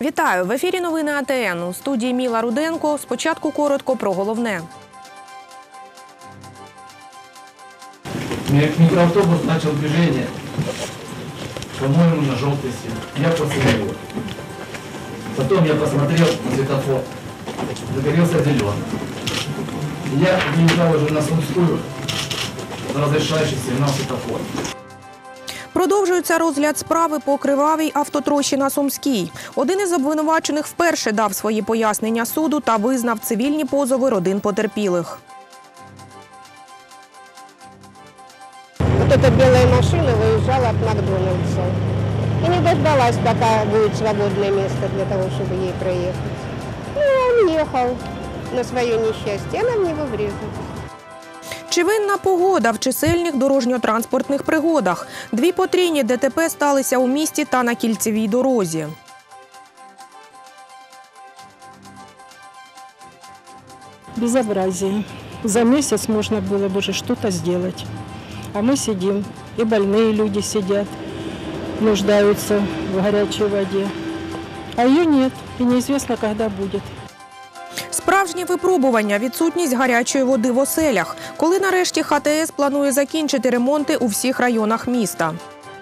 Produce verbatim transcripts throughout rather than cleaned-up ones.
Вітаю! В ефірі новини А Т Н. У студії Міла Руденко. Спочатку коротко про головне. Микроавтобус начал движение, по-моему, на желтый свет. Я после него. Потом я посмотрел на светофор. Загорелся зеленый. Я выезжал уже на Сумскую, на разрешающий сигнал светофора. Продовжується розгляд справи по кривавій автотрощі на Сумській. Один із обвинувачених вперше дав свої пояснення суду та визнав цивільні позови родин потерпілих. Вот эта белая машина выезжала от Макдональдса. И не дождалась, пока будет свободное место для того, чтобы ей проехать. Ну, он ехал на свое несчастье, она в него врезалась. Чи винна погода в чисельних дорожньо-транспортних пригодах? Дві потрійні Д Т П сталися у місті та на кільцевій дорозі. Безобразие. За месяц можно было бы уже что-то сделать. А мы сидим, и больные люди сидят, нуждаются в горячей воде. А ее нет, и неизвестно, когда будет. Справжнє випробування – відсутність гарячої води в оселях. Коли нарешті Х Т С планує закінчити ремонти у всіх районах міста?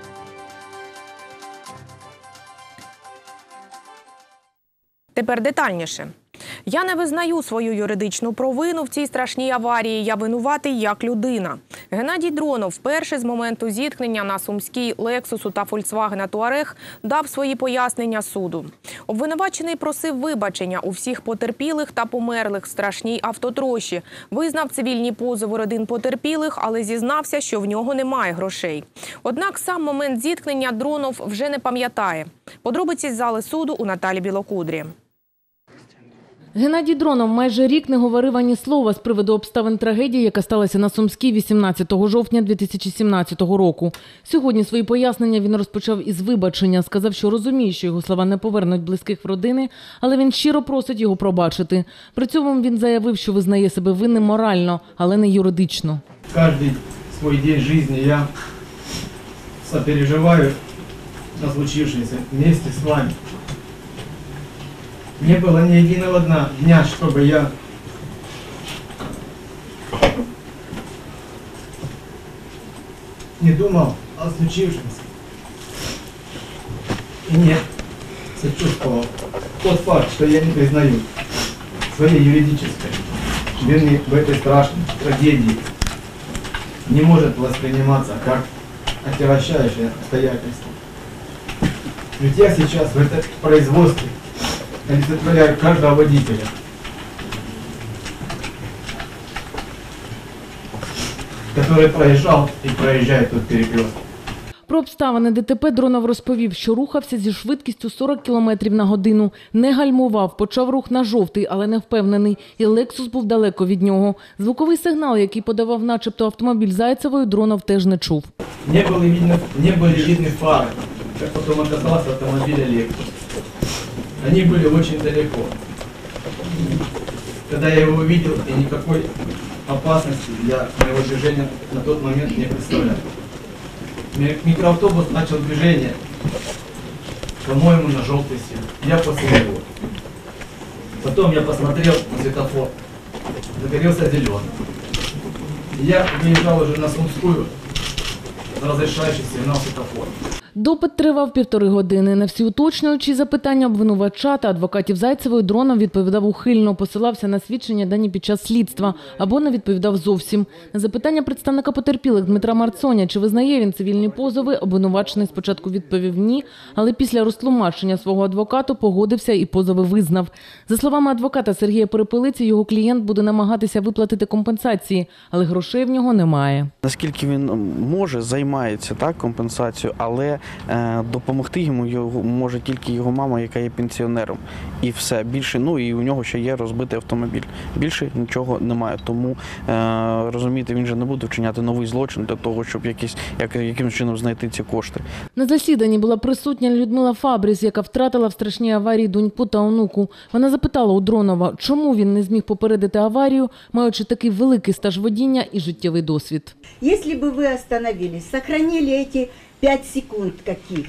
Тепер детальніше. Я не визнаю свою юридичну провину в цій страшній аварії. Я винуватий як людина. Геннадій Дронов вперше з моменту зіткнення на Сумській Лексусу та Фольксвагена Туарег дав свої пояснення суду. Обвинувачений просив вибачення у всіх потерпілих та померлих в страшній автотрощі. Визнав цивільні позови родин потерпілих, але зізнався, що в нього немає грошей. Однак сам момент зіткнення Дронов вже не пам'ятає. Подробиці з зали суду у Наталі Білокудрі. Геннадій Дронов майже рік не говорив ані слова з приводу обставин трагедії, яка сталася на Сумській вісімнадцятого жовтня дві тисячі сімнадцятого року. Сьогодні свої пояснення він розпочав із вибачення. Сказав, що розуміє, що його слова не повернуть близьких в родини, але він щиро просить його пробачити. При цьому він заявив, що визнає себе винним морально, але не юридично. Кожен свій день життя я сопереживаю на случившееся вместе с вами. Не было ни единого дня, чтобы я не думал о случившемся и не сочувствовал тот факт, что я не признаю своей юридической вины в этой страшной трагедии, не может восприниматься как отягощающее обстоятельство. Ведь я сейчас в этом производстве олицетворяю каждого водителя, который проезжал и проезжает тут перекресток. Про обставини Д Т П Дронов розповів, що рухався зі швидкістю сорок кілометрів на годину. Не гальмував, почав рух на жовтий, але не впевнений. І Лексус був далеко від нього. Звуковий сигнал, який подавав начебто автомобіль Зайцевої, Дронов теж не чув. Не були видні, не були видні фари, як потім оказалося автомобіля Lexus. Они были очень далеко. Когда я его увидел, и никакой опасности для моего движения на тот момент не представлял. Микроавтобус начал движение, по-моему, на желтый свет. Я после него. Потом я посмотрел на светофор. Загорелся зеленый. Я выезжал уже на Сумскую, на разрешающий сигнал светофора. Допит тривав півтори години. На всі уточнюючі запитання обвинувача та адвокатів Зайцевої Дронов відповідав ухильно, посилався на свідчення, дані під час слідства, або не відповідав зовсім. На запитання представника потерпілих Дмитра Марцоня, чи визнає він цивільні позови, обвинувачений спочатку відповів ні, але після розтлумачення свого адвокату погодився і позови визнав. За словами адвоката Сергія Перепелиці, його клієнт буде намагатися виплатити компенсації, але грошей в нього немає. Наскільки він може, займається так компенсацією, але допомогти йому його може тільки його мама, яка є пенсіонером. І все. Більше, ну і у нього ще є розбитий автомобіль. Більше нічого немає. Тому, розумієте, він же не буде вчиняти новий злочин для того, щоб якісь, як, якимось чином знайти ці кошти. На засіданні була присутня Людмила Фабріс, яка втратила в страшній аварії доньку та онуку. Вона запитала у Дронова, чому він не зміг попередити аварію, маючи такий великий стаж водіння і життєвий досвід. Якщо б ви остановились, сохранили ці пять секунд каких-то,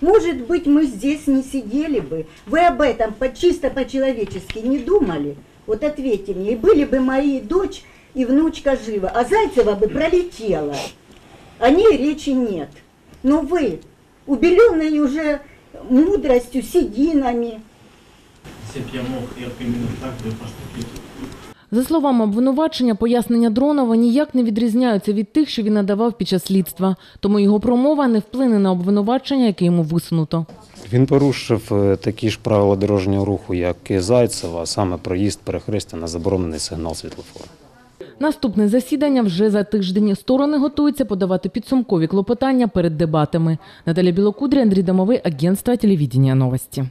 Может быть, мы здесь не сидели бы. Вы об этом по, чисто по-человечески не думали? Вот ответьте мне. И были бы мои дочь и внучка живы, а Зайцева бы пролетела. О ней речи нет. Но вы, убеленные уже мудростью, сединами. Если б я мог, я б именно так би поступив. За словами обвинувачення, пояснення Дронова ніяк не відрізняються від тих, що він надавав під час слідства. Тому його промова не вплине на обвинувачення, яке йому висунуто. Він порушив такі ж правила дорожнього руху, як і Зайцева, а саме проїзд перехрестя на заборонений сигнал світлофору. Наступне засідання вже за тиждень. Сторони готуються подавати підсумкові клопотання перед дебатами. Наталя Білокудря, Андрій Домовий, агентство телевидения «Новості».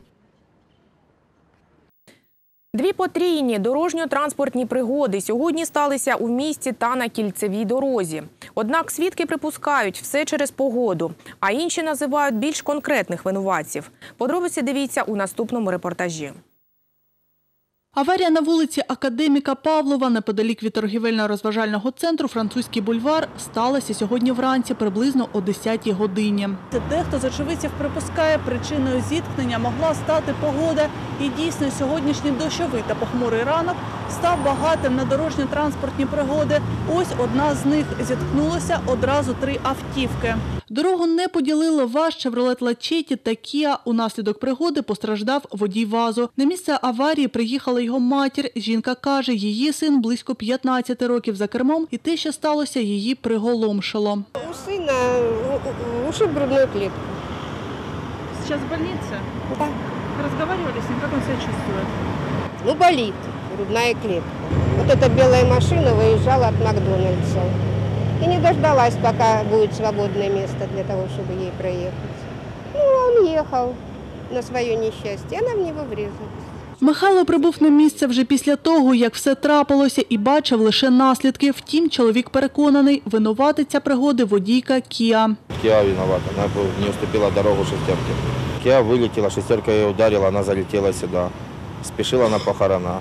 Дві потрійні дорожньо-транспортні пригоди сьогодні сталися у місті та на кільцевій дорозі. Однак свідки припускають – все через погоду, а інші називають більш конкретних винуватців. Подробиці дивіться у наступному репортажі. Аварія на вулиці Академіка Павлова неподалік від торгівельно-розважального центру «Французький бульвар» сталася сьогодні вранці приблизно о десятій годині. Дехто з очевидців припускає, причиною зіткнення могла стати погода. І дійсно сьогоднішній дощовий та похмурий ранок став багатим на дорожньо-транспортні пригоди. Ось одна з них – зіткнулося одразу три автівки. Дорогу не поділили ВАЗ, «Шевролет Лачетті» та «Кіа». Унаслідок пригоди постраждав водій ВАЗу. На місце аварії приїхала його матір. Жінка каже, її син близько п'ятнадцяти років за кермом, і те, що сталося, її приголомшило. У сына ушиб грудную клетку. Сейчас в больнице? Да. Разговаривали с ним, как он себя чувствует? Ну, болит грудная клетка. Вот эта белая машина выезжала от Макдональдса. И не дождалась, пока будет свободное место для того, чтобы ей проехать. Ну, он ехал на свое несчастье, она в него врезалась. Михайло прибув на місце вже після того, як все трапилося, і бачив лише наслідки. Втім, чоловік переконаний, винуватиця пригоди водійка «Кіа». «Киа» виновата, она не уступила дорогу шестерке. «Киа» вылетела, шестерка ее ударила, она залетела сюда. Спешила на похорона.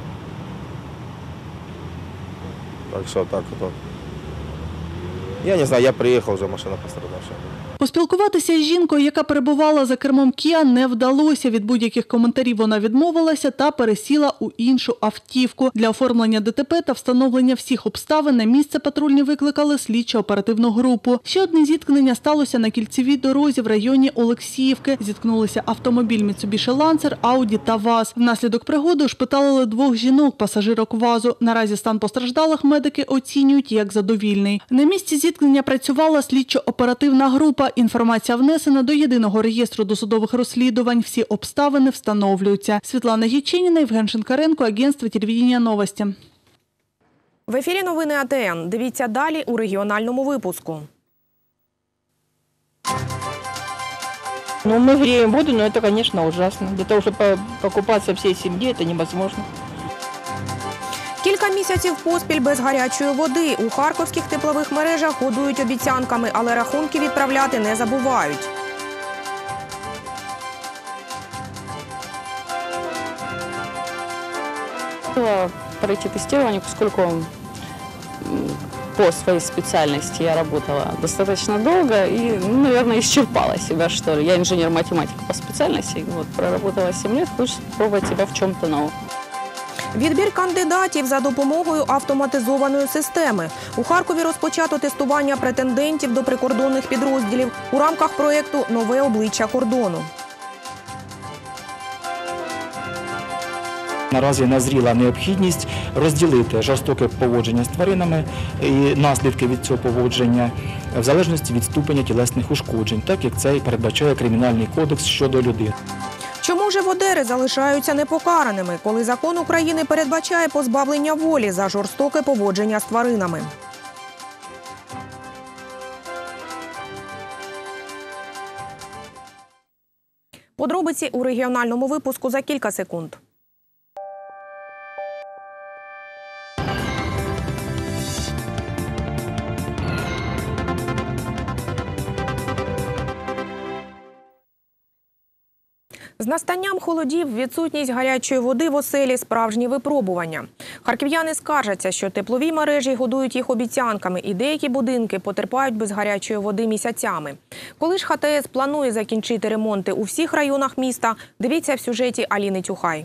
Так что так вот. Я не знаю, я приехал, уже машина пострадавшая. Поспілкуватися з жінкою, яка перебувала за кермом «Кіа», не вдалося. Від будь-яких коментарів вона відмовилася та пересіла у іншу автівку. Для оформлення ДТП та встановлення всіх обставин на місце патрульні викликали слідчо-оперативну групу. Ще одне зіткнення сталося на кільцевій дорозі в районі Олексіївки. Зіткнулися автомобіль Mitsubishi Lancer, Audi та ВАЗ. Внаслідок пригоди ушпиталили двох жінок, пасажирок ВАЗу. Наразі стан постраждалих медики оцінюють як задовільний. На місці зіткнення працювала слідчо-оперативна група. Інформація внесена до єдиного реєстру досудових розслідувань. Всі обставини встановлюються. Світлана Єчиніна, Євген Шинкаренко, агентство телевидения «Новості». В ефірі новини А Т Н. Дивіться далі у регіональному випуску. Ну, мы греем воду, но это, конечно, ужасно. Для того, чтобы покупаться всей семье, это невозможно. Кілька місяців поспіль без гарячої води. У харківських теплових мережах годують обіцянками, але рахунки відправляти не забувають. Пройти тестирование, поскольку по своей специальности я работала достаточно долго и, ну, наверное, исчерпала себя, что ли. Я инженер-математик по специальности, вот, проработала семь лет, хочется попробовать себя в чем-то новом. Відбір кандидатів за допомогою автоматизованої системи. У Харкові розпочато тестування претендентів до прикордонних підрозділів у рамках проєкту «Нове обличчя кордону». Наразі назріла необхідність розділити жорстоке поводження з тваринами і наслідки від цього поводження в залежності від ступеня тілесних ушкоджень, так як це і передбачає Кримінальний кодекс щодо людини. Чому ж водери залишаються непокараними, коли закон України передбачає позбавлення волі за жорстоке поводження з тваринами? Подробиці у регіональному випуску за кілька секунд. З настанням холодів відсутність гарячої води в оселі – справжні випробування. Харків'яни скаржаться, що теплові мережі годують їх обіцянками і деякі будинки потерпають без гарячої води місяцями. Коли ж ХТС планує закінчити ремонти у всіх районах міста, дивіться в сюжеті Аліни Тюхай.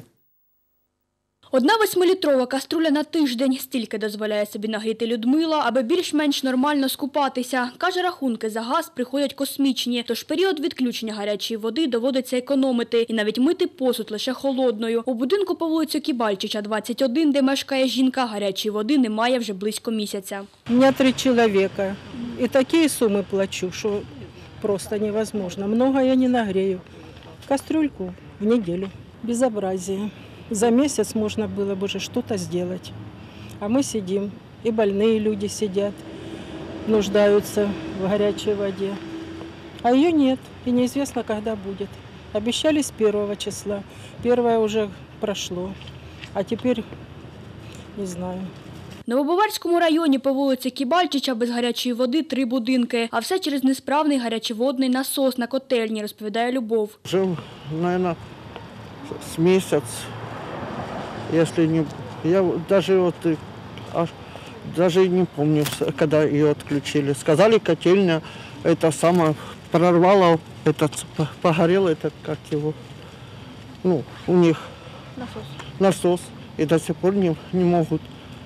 Одна восьмилітрова каструля на тиждень – стільки дозволяє собі нагріти Людмила, аби більш-менш нормально скупатися. Каже, рахунки за газ приходять космічні, тож період відключення гарячої води доводиться економити і навіть мити посуд лише холодною. У будинку по вулицю Кібальчича, двадцять один, де мешкає жінка, гарячої води немає вже близько місяця. У меня три человека. И такие суммы плачу, что просто невозможно. Много я не нагрею. Кастрюльку в неделю. Безобразие. За месяц можно было бы уже что-то сделать. А мы сидим, и больные люди сидят, нуждаются в горячей воде. А ее нет, и неизвестно, когда будет. Обещали с первого числа. Первое уже прошло, а теперь не знаю. В Новобаварському районі по вулиці Кібальчича без гарячої води три будинки. А все через несправний гарячоводний насос на котельні, розповідає Любов. Жив, мабуть, з місяць. Если не, я даже вот аж, даже не помню, когда ее отключили. Сказали, котельня, это самое прорвало, этот погорел, это как его, ну у них насос, насос и до сих пор не, не могут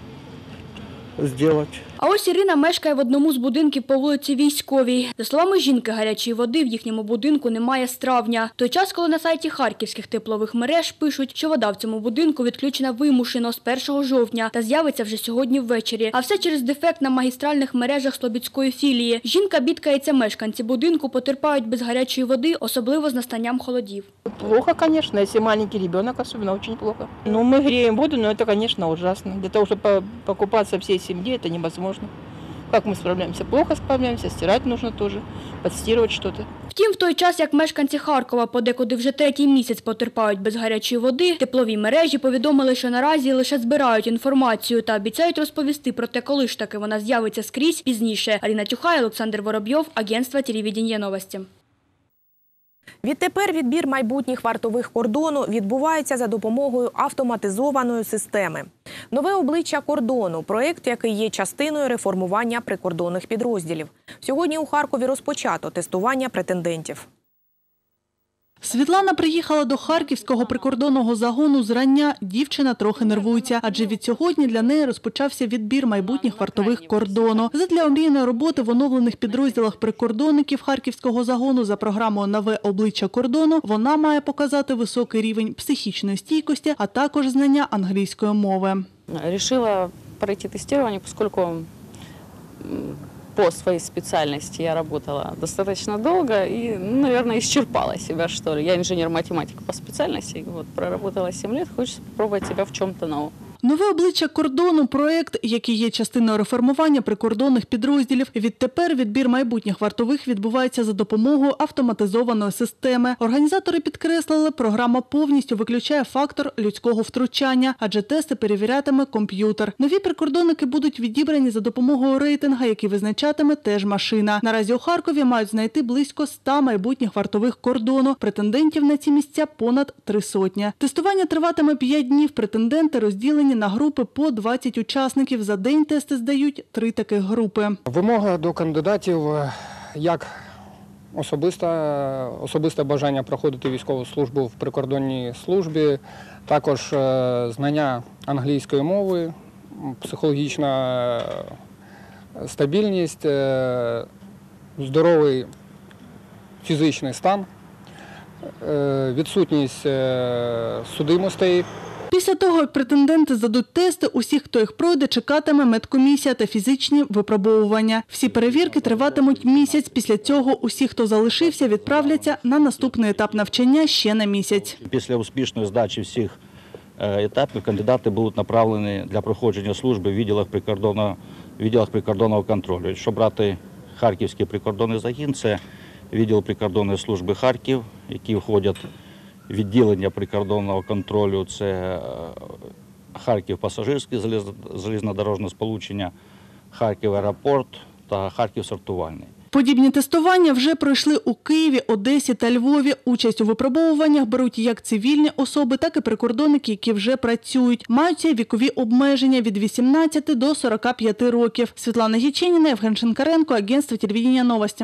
сделать. А ось Ірина мешкає в одному з будинків по вулиці Військовій. За словами жінки, гарячої води в їхньому будинку немає з травня. Той час, коли на сайті харківських теплових мереж пишуть, що вода в цьому будинку відключена вимушено з першого жовтня та з'явиться вже сьогодні ввечері. А все через дефект на магістральних мережах Слобідської філії. Жінка бідкається, мешканці будинку потерпають без гарячої води, особливо з настанням холодів. Плохо, конечно, если маленький ребенок, особенно очень плохо. Ну, мы греем воду, но это, конечно, ужасно. Для того, чтобы покупаться всей семье, это невозможно. Как мы справляемся? Плохо справляемся, стирать нужно тоже, подстирывать что-то. Втім, в той час, як мешканці Харкова подекуди вже третій місяць потерпають без гарячої води, теплові мережі повідомили, що наразі лише збирають інформацію та обіцяють розповісти про те, коли ж таки вона з'явиться скрізь пізніше. Аліна Тюхай, Олександр Воробйов, агентство телевидения «Новості». Відтепер відбір майбутніх вартових кордону відбувається за допомогою автоматизованої системи. Нове обличчя кордону – проєкт, який є частиною реформування прикордонних підрозділів. Сьогодні у Харкові розпочато тестування претендентів. Світлана приїхала до Харківського прикордонного загону зрання. Дівчина трохи нервується, адже від сьогодні для неї розпочався відбір майбутніх вартових кордону. Задля омрійної роботи в оновлених підрозділах прикордонників Харківського загону за програмою «Нове обличчя кордону» вона має показати високий рівень психічної стійкості, а також знання англійської мови. Решила пройти тестирование, поскольку по своей специальности я работала достаточно долго и, наверное, исчерпала себя, что ли. Я инженер-математик по специальности, вот, проработала семь лет, хочется попробовать себя в чем-то новом. Нове обличчя кордону – проєкт, який є частиною реформування прикордонних підрозділів. Відтепер відбір майбутніх вартових відбувається за допомогою автоматизованої системи. Організатори підкреслили, програма повністю виключає фактор людського втручання, адже тести перевірятиме комп'ютер. Нові прикордонники будуть відібрані за допомогою рейтингу, який визначатиме теж машина. Наразі у Харкові мають знайти близько ста майбутніх вартових кордону. Претендентів на ці місця понад три сотні. Тестування триватиме п'ять днів. Претенденти розділені на групи по двадцять учасників. За день тести здають три таких групи. Вимога до кандидатів як особисте, особисте бажання проходити військову службу в прикордонній службі, також знання англійської мови, психологічна стабільність, здоровий фізичний стан, відсутність судимостей. Після того, як претенденти здадуть тести, усіх, хто їх пройде, чекатиме медкомісія та фізичні випробовування. Всі перевірки триватимуть місяць. Після цього усі, хто залишився, відправляться на наступний етап навчання ще на місяць. Після успішної здачі всіх етапів кандидати будуть направлені для проходження служби в відділах прикордонного, відділах прикордонного контролю. Якщо брати Харківський прикордонний загін, це відділ прикордонної служби Харків, які входять відділення прикордонного контролю, це Харків пасажирське залізнодорожне сполучення, Харків аеропорт та Харків сортувальний. Подібні тестування вже пройшли у Києві, Одесі та Львові. Участь у випробовуваннях беруть як цивільні особи, так і прикордонники, які вже працюють. Маються вікові обмеження від вісімнадцяти до сорока п'яти років. Світлана Гіченіна, Євген Шинкаренко, агентство телевидения «Новості».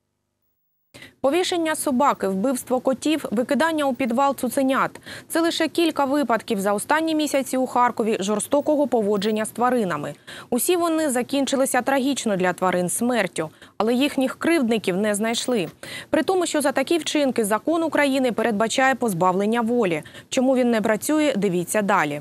Повішення собаки, вбивство котів, викидання у підвал цуценят – це лише кілька випадків за останні місяці у Харкові жорстокого поводження з тваринами. Усі вони закінчилися трагічно для тварин смертю, але їхніх кривдників не знайшли. При тому, що за такі вчинки закон України передбачає позбавлення волі. Чому він не працює, дивіться далі.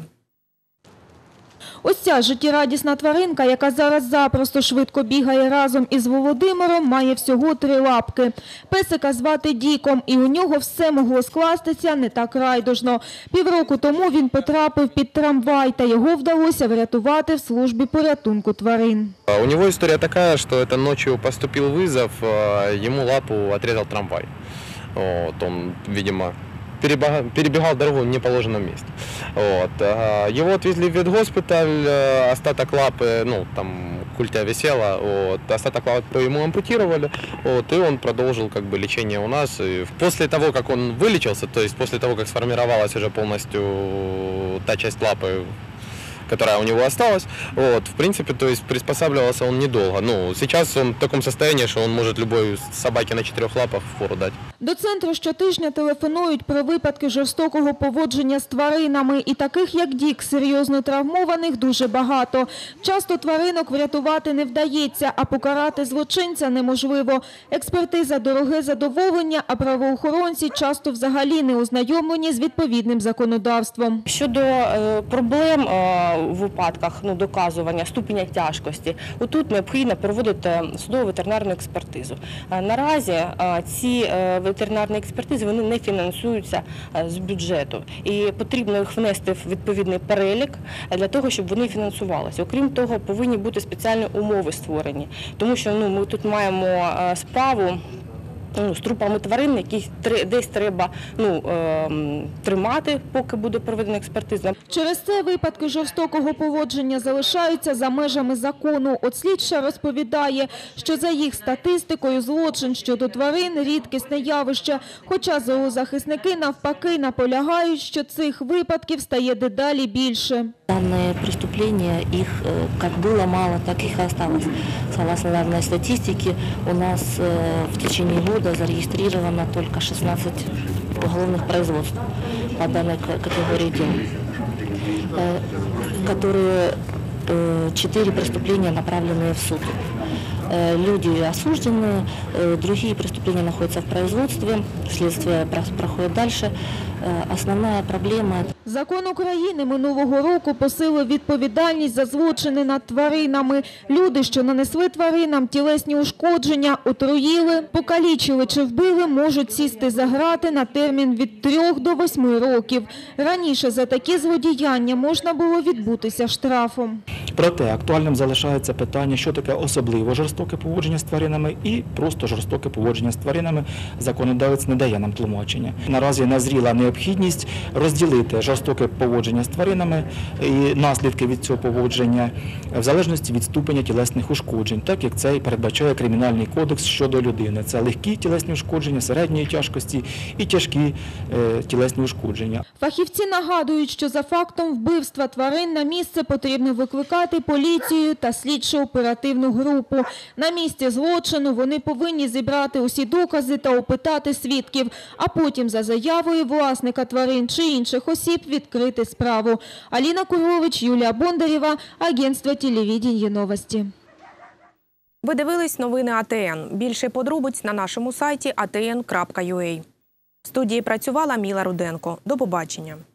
Ось ця життєрадісна тваринка, яка зараз запросто швидко бігає разом із Володимиром, має всього три лапки. Песика звати Діком, і у нього все могло скластися не так райдужно. Півроку тому він потрапив під трамвай, та його вдалося врятувати в службі порятунку тварин. У него история такая, что это ночью поступил вызов, ему лапу отрезал трамвай. Вот, он, видимо, перебегал дорогу в неположенном месте. Вот. Его отвезли в ветгоспиталь, остаток лапы, ну, там культя висела, вот, остаток лапы ему ампутировали, вот, и он продолжил как бы лечение у нас. И после того, как он вылечился, то есть после того, как сформировалась уже полностью та часть лапы, которая у него осталась, вот, в принципе, то есть приспосабливался он недолго. Ну, сейчас он в таком состоянии, что он может любой собаке на четырех лапах фору дать. До центру щотижня телефонують про випадки жорстокого поводження з тваринами. І таких, як Дік, серйозно травмованих дуже багато. Часто тваринок врятувати не вдається, а покарати злочинця неможливо. Експертиза – дороге задоволення, а правоохоронці часто взагалі не ознайомлені з відповідним законодавством. Щодо е, проблем е, в випадках ну, доказування ступеня тяжкості, отут необхідно проводити судово-ветеринарну експертизу. Е, наразі е, ці е, ветеринарні експертизи вони не фінансуються е, з бюджету. І потрібно їх внести в відповідний перелік для того, щоб вони фінансувалися. Окрім того, повинні бути спеціальні умови створені. Тому що ну, ми тут маємо е, справу Ну, з трупами тварин, які десь треба ну, е, тримати, поки буде проведена експертиза. Через це випадки жорстокого поводження залишаються за межами закону. От слідча розповідає, що за їх статистикою злочин щодо тварин – рідкісне явище. Хоча зоозахисники навпаки наполягають, що цих випадків стає дедалі більше. Данные преступления, их как было мало, так их и осталось. Согласно данной статистике, у нас в течение года зарегистрировано только шестнадцать уголовных производств по данной категории дел, которые четыре преступления направленные в суд. Люди осуждены, другие преступления находятся в производстве, следствие проходит дальше. Основна проблема – Закон України минулого року посилив відповідальність за злочини над тваринами. Люди, що нанесли тваринам тілесні ушкодження, отруїли, покалічили чи вбили, можуть сісти за грати на термін від трьох до восьми років. Раніше за такі злодіяння можна було відбутися штрафом. Проте актуальним залишається питання, що таке особливо жорстоке поводження з тваринами і просто жорстоке поводження з тваринами. Законодавець не дає нам тлумачення. Наразі назріла необхідність розділити жорстоке поводження з тваринами і наслідки від цього поводження в залежності від ступеня тілесних ушкоджень, так як це і передбачає Кримінальний кодекс щодо людини. Це легкі тілесні ушкодження, середньої тяжкості і тяжкі е, тілесні ушкодження. Фахівці нагадують, що за фактом вбивства тварин на місце потрібно викликати поліцію та слідчо-оперативну групу. На місці злочину вони повинні зібрати усі докази та опитати свідків, а потім за заявою власника тварин чи інших осіб відкрити справу. Аліна Курлович, Юлія Бондарєва, агентство телевидения «Новості». Ви дивились новини А Те Ен. Більше подробиць на нашому сайті а те ен крапка ю а. В студії працювала Міла Руденко. До побачення.